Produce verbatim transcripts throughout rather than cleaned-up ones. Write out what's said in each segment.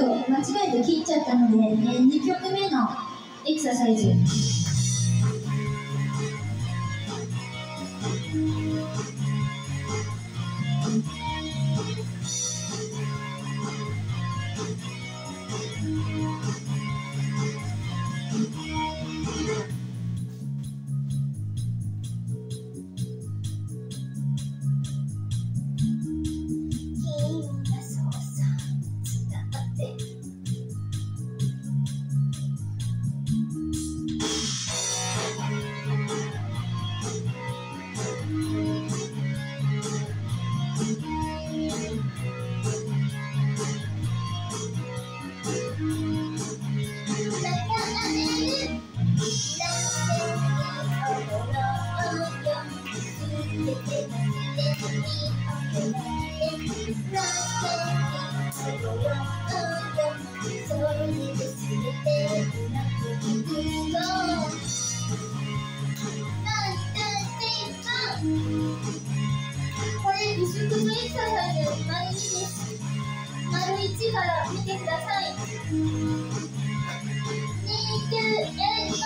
と間違えて切っちゃったので、えー、にきょくめのエクササイズ。これ美食のエクササイズ丸にです。丸いちから見てください。に、きゅう、えい、ご。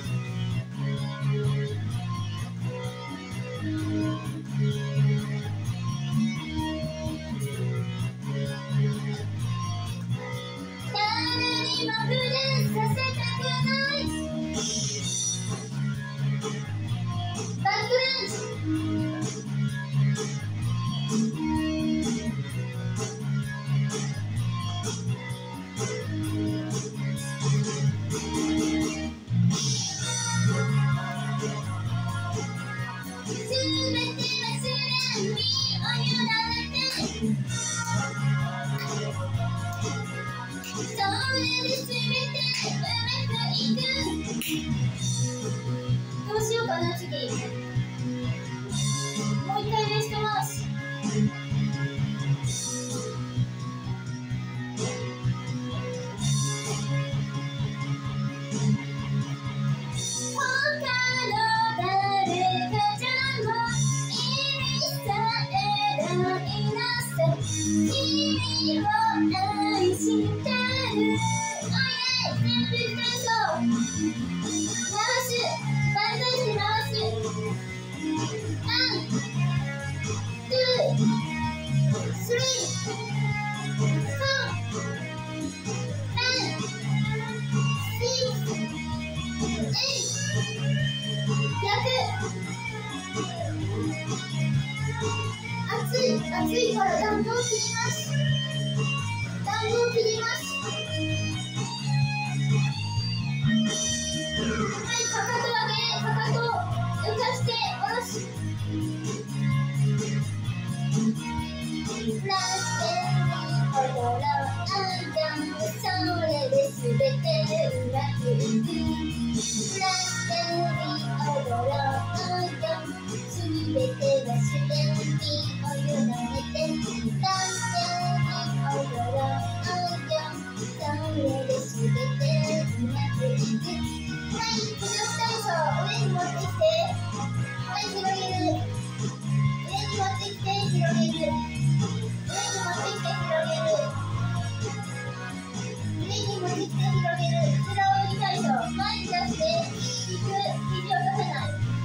誰にも不純させたくないバックランチ。どうしようかな、次。もう一回レストマウス。他の誰かじゃも意味さえないなさ。君を愛してる。全部体操回す、万歳して回す。ワン、ツー、スリー、フォー、ファイブ、シックス、エイト、逆。熱い、熱いから暖房を切ります。暖房を切ります。はい、かかと上げ、かかと浮かして下ろす。ラステに踊ろう、あんたもそれで全てうまくいく。ラステに踊ろう、あんたも全て忘れにお湯飲めて。ラステに踊ろう、あんたもそれで全てうまくいく。はい、浮力体操、上に持ってきて、はい、広げる。上に持ってきて、広げる。上に持ってきて、広げる。上に持ってきて、広げる。平泳ぎ体操、前に出して、引く、肘を出せない。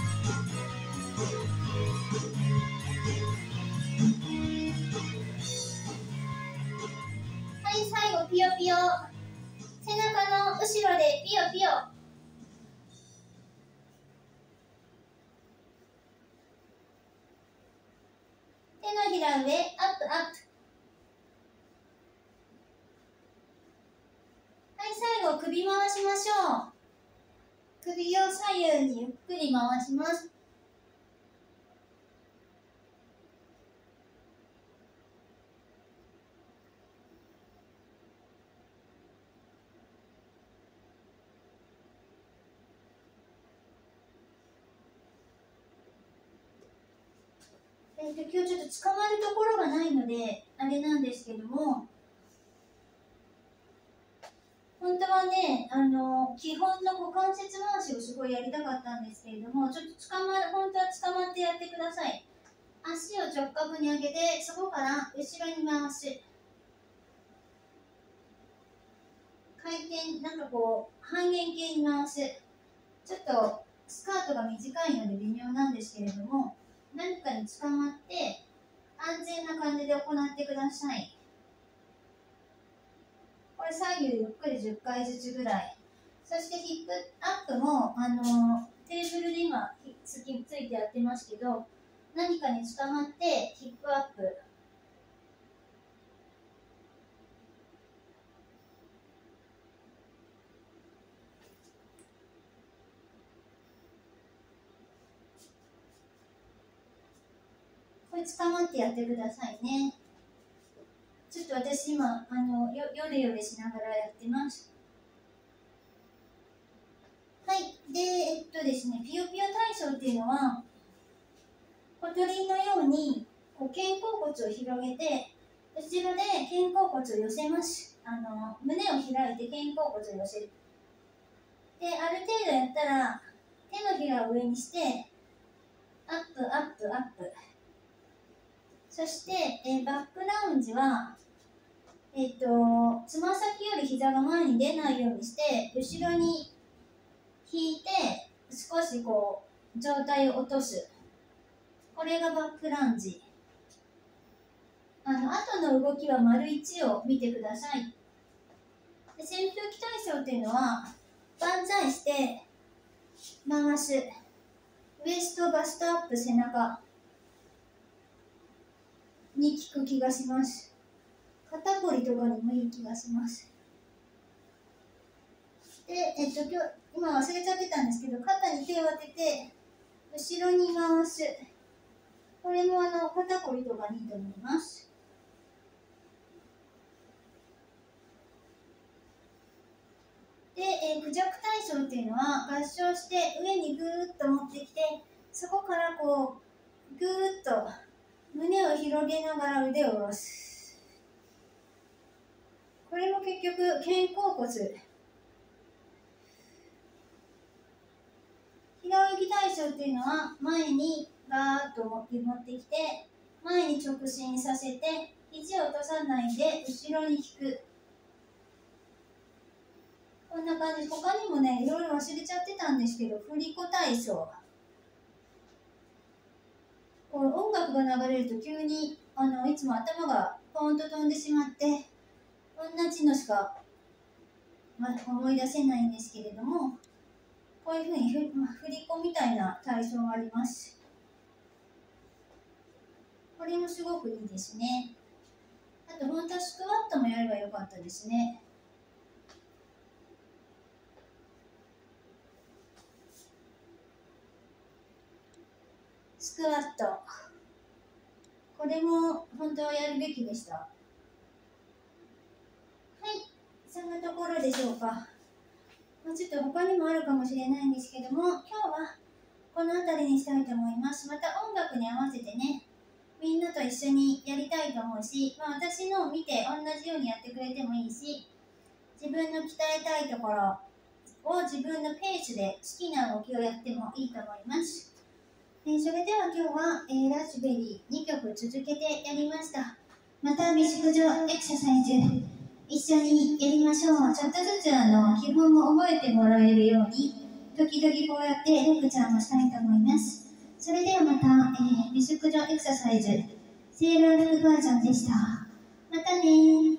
はい、最後、ピヨピヨ。背中の後ろでピヨピヨ。手のひら上、アップアップ。はい、最後、首回しましょう。首を左右にゆっくり回します。えっと、今日ちょっと捕まるところがないので、あれなんですけども、本当はね、あの、基本の股関節回しをすごいやりたかったんですけれども、ちょっと捕まる、本当は捕まってやってください。足を直角に上げて、そこから後ろに回す。 系、なんかこう半円形に回す。ちょっとスカートが短いので微妙なんですけれども、何かに捕まって安全な感じで行ってください。これ左右ゆっくりじゅっかいずつぐらい。そしてヒップアップもあのテーブルで今つきついてやってますけど、何かに捕まってヒップアップ。これ捕まってやってくださいね。ちょっと私今あのよよれよれしながらやってます。はい。で、えっとですね、ピヨピヨ体操っていうのは、小鳥のようにこう肩甲骨を広げて、後ろで肩甲骨を寄せます。あの胸を開いて肩甲骨を寄せる。で、ある程度やったら、手のひらを上にして、アップ、アップ、アップ。そして、えー、バックラウンジは、えっと、つま先より膝が前に出ないようにして、後ろに引いて、少しこう、上体を落とす。これがバックランジ。あの、後の動きは丸いちを見てください。で、扇風機体操っていうのは、万歳して、回す。ウエスト、バストアップ、背中に効く気がします。肩こりとかにもいい気がします。で、えっと、今日、今忘れちゃってたんですけど、肩に手を当てて、後ろに回す。これもあの、肩こりとかにいいと思います。で、えー、クジャク体操っていうのは、合掌して上にぐーっと持ってきて、そこからこう、ぐーっと胸を広げながら腕を下ろす。これも結局、肩甲骨。平泳ぎ体操っていうのは、前にガーッと持ってきて、前に直進させて、肘を落とさないで後ろに引く。こんな感じ。他にもね、いろいろ忘れちゃってたんですけど、振り子体操。こう音楽が流れると急にあのいつも頭がポンと飛んでしまって、同じのしか、ま、思い出せないんですけれども、こういうふうにふ、ま、振り子みたいな体操があります。これもすごくいいですね。あと、本当はスクワットもやればよかったですね。スクワット。これも本当はやるべきでした。はい、そんなところでしょうか。まあ、ちょっと他にもあるかもしれないんですけども、今日はこの辺りにしたいと思います。また音楽に合わせてね、みんなと一緒にやりたいと思うし、まあ、私のを見て同じようにやってくれてもいいし、自分の鍛えたいところを自分のペースで好きな動きをやってもいいと思います。えー、それでは今日は、えー、ラズベリーにきょく続けてやりました。またビスク上エクササイズ一緒にやりましょう。ちょっとずつあの基本を覚えてもらえるように、時々こうやってレクチャーもしたいと思います。それではまた、えー、ビスク上エクササイズセーラー服バージョンでした。またねー。